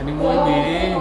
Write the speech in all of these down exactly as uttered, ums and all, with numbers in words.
đi mua cái gì đi.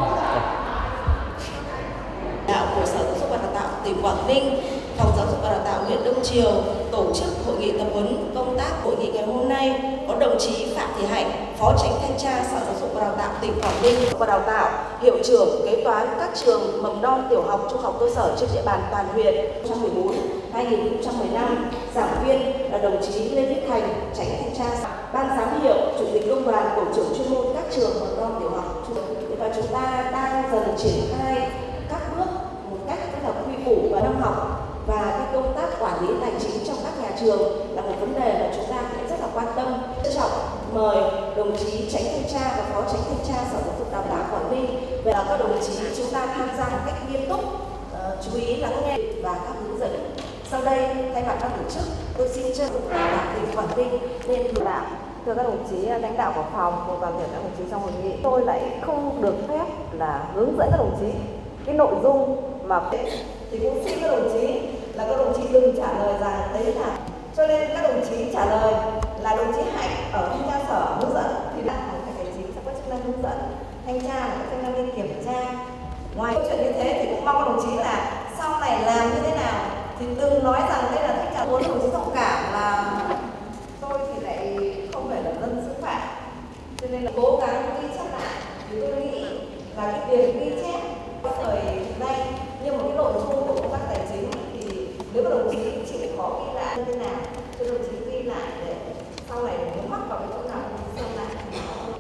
Đạo của Sở Giáo dục và Đào tạo tỉnh Quảng Ninh, Phòng Giáo dục và Đào tạo huyện Đông Triều tổ chức hội nghị tập huấn công tác. Hội nghị ngày hôm nay có đồng chí Phạm Thị Hạnh, Phó Chánh Thanh tra Sở Giáo dục và Đào tạo tỉnh Quảng Ninh và Đào tạo, hiệu trưởng kế toán các trường mầm non, tiểu học, trung học cơ sở trên địa bàn toàn huyện hai nghìn không trăm mười bốn đến hai nghìn không trăm mười lăm. Giảng viên là đồng chí Lê Viết Thành, Chánh Thanh tra, Ban giám hiệu, Chủ tịch Công đoàn, Tổ trưởng chuyên môn các trường mầm non, tiểu học. Và chúng ta đang dần triển khai các bước một cách rất là quy củ và năm học, và cái công tác quản lý tài chính trong các nhà trường là một vấn đề mà chúng ta cũng rất là quan tâm. Trân trọng mời đồng chí Chánh Thanh tra và Phó Chánh Thanh tra Sở Giáo dục Đào tạo Quảng Ninh về là các đồng chí chúng ta tham gia một cách nghiêm túc, uh, chú ý lắng nghe và các hướng dẫn. Sau đây thay mặt ban tổ chức, tôi xin trân trọng Đào tạo tỉnh Quảng Ninh nên thủ đạo. Thưa các đồng chí lãnh đạo của phòng cùng toàn thể các đồng chí trong hội nghị, tôi lại không được phép là hướng dẫn các đồng chí cái nội dung mà thì cũng xin các đồng chí là các đồng chí đừng trả lời rằng đấy là, cho nên các đồng chí trả lời là đồng chí Hạnh ở thanh tra sở hướng dẫn thì đang phòng tài chính sẽ có chức năng hướng dẫn, thanh tra là có chức năng đi kiểm tra. Ngoài câu chuyện như thế thì cũng mong các đồng chí là sau này làm như thế nào thì đừng nói rằng đây là thanh tra. Muốn đồng chí thông cảm là tôi thì lại không phải là dân xứ phạm, cho nên là cố gắng ghi chép lại. Thì tôi nghĩ là cái việc ghi chép có thời nay, nhưng mà cái nội dung của công tác tài chính thì nếu các đồng chí chịu khó ghi lại như thế nào, cho đồng chí ghi lại để sau này nếu mắc vào cái chỗ nào thì sơn lại thì nó không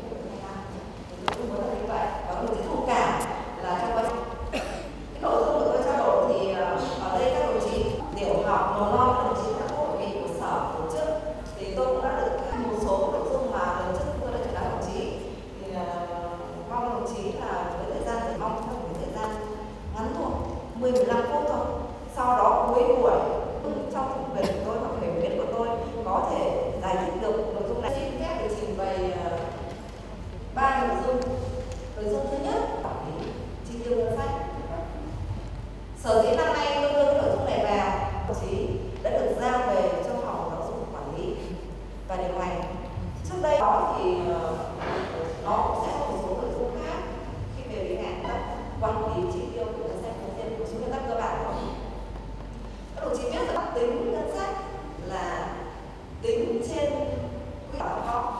tôi muốn là như vậy. Và các đồng chí thông cảm là trong quá trình cái nội dung của tôi trao đổi thì ở đây các đồng chí tiểu học, mầm non, các đồng chí đã có hội nghị của sở tổ chức thì tôi cũng đã được một số nội dung mà lần trước tôi đã truyền đạt đồng chí, thì uh, mong đồng chí là với thời gian thì mong trong cái thời gian ngắn thôi, mười mười lăm phút thôi, sau đó cuối buổi trong thẩm quyền của tôi hoặc hiểu biết của tôi có thể giải thích được nội dung này. Xin phép được trình bày uh, ba nội dung. Nội dung thứ nhất, quản lý chi tiêu ngân sách. Sở dĩ năm nay tôi đưa cái nội dung này vào, đồng chí đã được giao về cho phòng giáo dục quản lý và điều hành. Trước đây đó thì uh, nó cũng sẽ có một số nội dung khác khi về đến ngành các quản lý chi tiêu của ngân sách, thực hiện một số nguyên tắc cơ bản đó. Các đồng chí biết rằng tính ngân sách là tính trên quỹ bảo họ.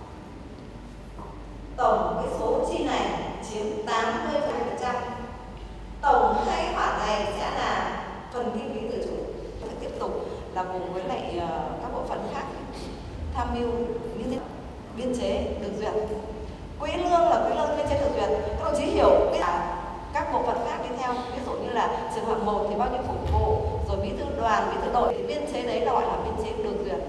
Tổng cái số chi này chiếm tám mươi phần trăm. Tổng hai khoản này sẽ là phần kinh phí tự chủ. Phải tiếp tục là cùng với lại uh, các bộ phận khác tham mưu như thế biên chế được duyệt. Quỹ lương là quỹ lương biên chế được duyệt. Các đồng chí hiểu biết là các bộ phận khác đi theo, ví dụ như là trường hợp một thì bao nhiêu phục vụ, rồi bí thư đoàn, bí thư đội thì biên chế đấy là gọi là biên chế được duyệt.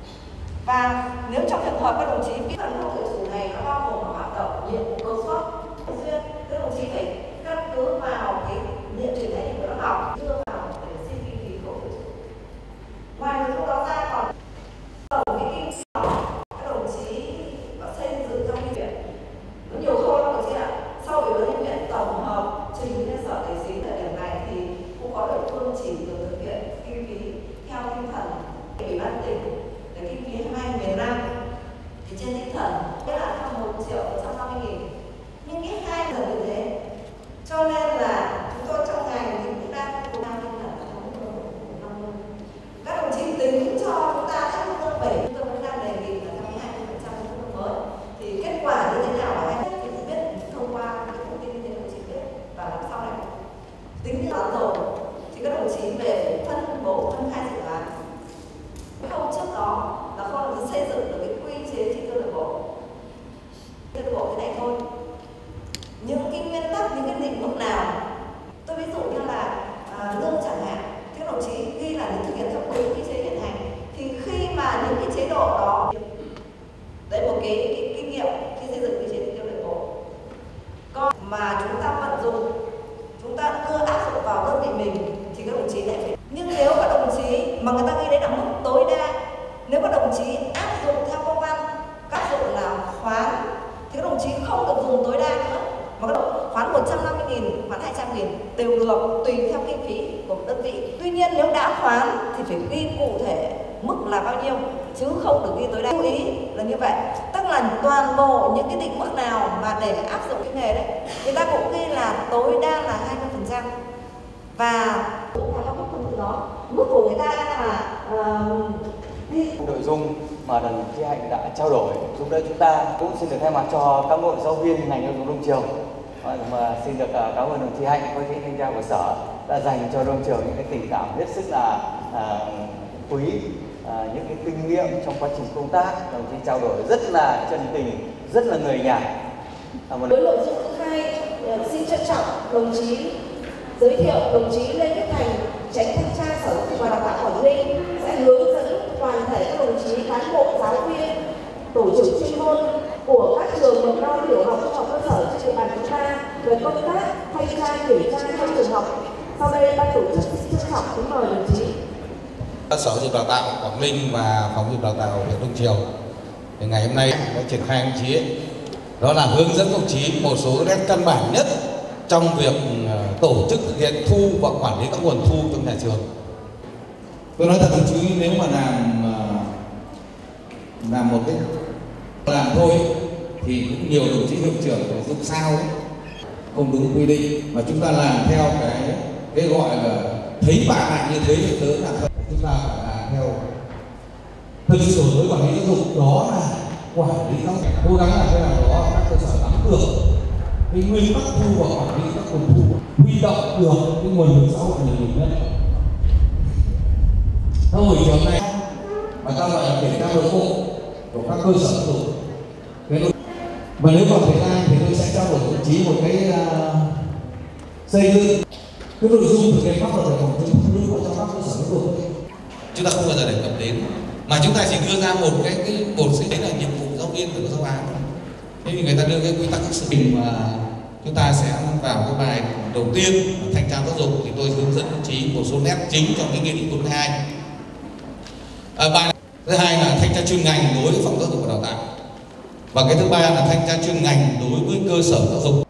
Và nếu trong trường hợp các đồng chí biết phần lương tự chủ này nó bao gồm hoạt động nhiệm vụ công suất duyệt, các đồng chí phải căn cứ vào cái nhiệm trình trách nhiệm của lớp học đưa vào để xin kinh phí của tự chủ. Ngoài nội dung đó ra còn tổng cái kinh phí các đồng chí xây dựng trong cái viện nó nhiều khâu lắm đồng chí ạ. Sau ủy ban nhân huyện tổng hợp trình lên sở tài chính thời điểm này thì cũng có địa phương chỉ được thực hiện kinh phí theo tinh thần ủy ban tỉnh để kinh phí hai nghìn năm thì trên tinh thần tức là theo một triệu một trăm năm mươi nghìn, nhưng cái hai lần như thế cho nên là chúng tôi trong ngành thì cũng đang cùng nhau tinh thần năm mươi. Các đồng chí tính cho chúng ta theo mức lương bảy, tôi vẫn đang đề nghị là trong hai mươi phần trăm mức lương mới thì kết quả như thế nào là hay nhất thì cũng biết thông qua cái thông tin như thế đồng chí biết, và làm sau này tính như là rồi thì các đồng chí về phân bổ phân khai dự án. Khâu trước đó là khâu là xây dựng được cái quy chế chi tiêu nội bộ, tiêu nội bộ thế này thôi. Những cái nguyên tắc, những cái định mức nào, tôi ví dụ như là à, lương chẳng hạn, các đồng chí ghi là thực hiện theo đúng quy chế hiện hành, thì khi mà những cái chế độ đó, đấy một cái, cái kinh nghiệm khi xây dựng quy chế chi tiêu nội bộ, còn mà chúng ta vận dụng, chúng ta đưa áp dụng vào đơn vị mình thì các đồng chí lại phải. Nhưng nếu các đồng chí mà người ta ghi đấy là mức tối đa, nếu các đồng chí áp dụng theo công văn, áp dụng là khoán thì các đồng chí không được dùng tối đa nữa, mà các đồng khoán một trăm năm mươi nghìn, khoán hai trăm nghìn đều được tùy theo kinh phí của đơn vị. Tuy nhiên nếu đã khoán thì phải ghi cụ thể mức là bao nhiêu chứ không được ghi tối đa. Lưu ý là như vậy, tức là là toàn bộ những cái định mức nào mà để áp dụng cái nghề đấy, người ta cũng ghi là tối đa là hai mươi phần trăm và cũng phải có các phần từ đó. Mức của người ta là uh, nội dung mà đồng chí Hạnh đã trao đổi giúp đỡ chúng ta. Cũng xin được thay mặt cho cán bộ giáo viên ngành giáo dục Đông Triều mà xin được cảm ơn đồng chí Hạnh, phó trưởng thanh tra của sở đã dành cho Đông Triều những cái tình cảm hết sức là à, quý, à, những cái kinh nghiệm trong quá trình công tác. Đồng chí trao đổi rất là chân tình, rất là người nhà. Với nội dung thứ hai, xin trân trọng đồng chí giới thiệu đồng chí Lê Viết Thành, Chánh thanh tra Sở Giáo dục và Đào tạo Quảng Ninh sẽ hướng dẫn toàn thể các đồng chí cán bộ giáo viên, tổ chức chuyên môn của các trường mầm non, tiểu học, trung học cơ sở trên địa bàn chúng ta về công tác thanh tra kiểm tra trong trường học. Sau đây ban tổ chức xin trân trọng kính mời đồng chí. Sở Giáo dục Đào tạo Quảng Ninh và Phòng Giáo dục Đào tạo huyện Đông Triều thì ngày hôm nay đã triển khai đồng chí ấy, đó là hướng dẫn đồng chí một số nét căn bản nhất trong việc tổ chức thực hiện thu và quản lý các nguồn thu trong nhà trường. Tôi nói thật đồng chí, nếu mà làm làm một cái làm thôi thì cũng nhiều đồng chí hiệu trưởng phải dụng sao ấy, không đúng quy định, mà chúng ta làm theo cái cái gọi là thấy bạn lại như thế thì tớ là thật. Chúng ta phải làm theo thực sự với quản lý giáo dục, đó là quản lý giáo dục, cố gắng làm thế nào đó các cơ sở nắm được cái nguyên tắc thu và quản lý các nguồn thu, huy động được cái nguồn lực xã hội nhiều nhất. Theo buổi chiều nay mà ta gọi là kiểm tra nội bộ của các cơ sở giáo dục. Và nếu còn thời gian thì tôi sẽ trao đổi đồng chí một cái uh, xây dựng cái nội dung thực hiện pháp luật về phòng chống tham nhũng trong các cơ sở giáo dục. Chúng ta không bao giờ đề cập đến, mà chúng ta chỉ đưa ra một cái cái một cái đấy là nhiệm vụ giáo viên phải có giáo án. Thế thì người ta đưa cái quy tắc sử dụng mà chúng ta sẽ vào cái bài đầu tiên thanh tra giáo dục thì tôi hướng dẫn đồng chí một số nét chính trong cái nghị định bốn mươi hai. À, bài thứ hai là thanh tra chuyên ngành đối với phòng giáo dục và đào tạo, và cái thứ ba là thanh tra chuyên ngành đối với cơ sở giáo dục.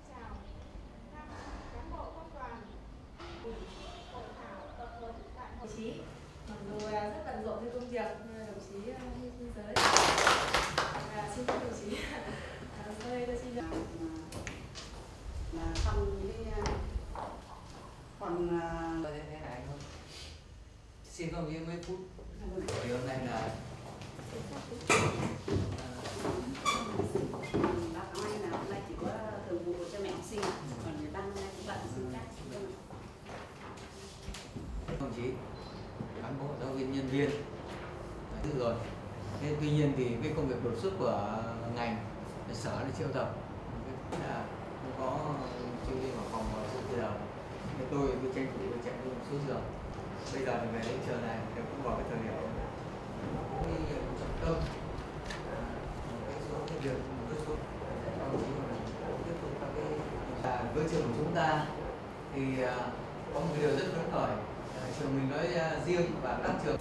Còn thế này thôi. Xin có mấy phút. Thì hôm nay là bác nói là hôm nay chỉ có thường vụ cho mẹ học sinh, còn người ban hôm nay cũng bận xin các đồng chí cán bộ giáo viên nhân viên được rồi. Thế tuy nhiên thì cái công việc đột xuất của ngành sở là triệu tập là không có chưa đi vào phòng vào số giờ. Thế tôi tôi tranh thủ tôi chạy luôn số giờ. Bây giờ thì về đến trường này thì cũng vào cái thời điểm cái trọng tâm một cái số cái việc một cái số các đồng chí mà tiếp tục các cái à, với trường của chúng ta thì à, có một điều rất phấn khởi, à, trường mình nói à, riêng và các trường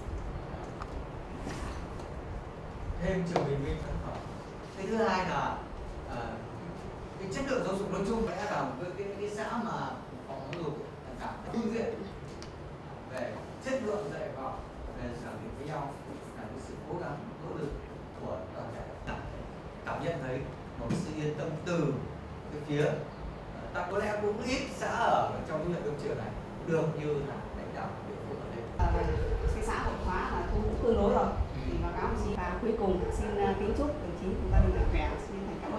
thêm trường mình mình phấn khởi. Cái thứ hai là à, cái chất lượng giáo dục nói chung sẽ là một cái, cái, cái xã mà phòng giáo dục cảm phương diện về chất lượng dạy học, về giảng dạy với nhau là cái sự cố gắng nỗ lực của toàn thể. Cảm nhận thấy một sự yên tâm từ cái phía ta có lẽ cũng ít xã ở trong cái huyện Đông Triều này được như là lãnh đạo địa phương ở đây. À, cái xã hội hóa là cũng tương đối rồi. Thì báo cáo đồng chí và cuối cùng xin kính chúc đồng chí cùng gia đình mạnh khỏe, xin thành cảm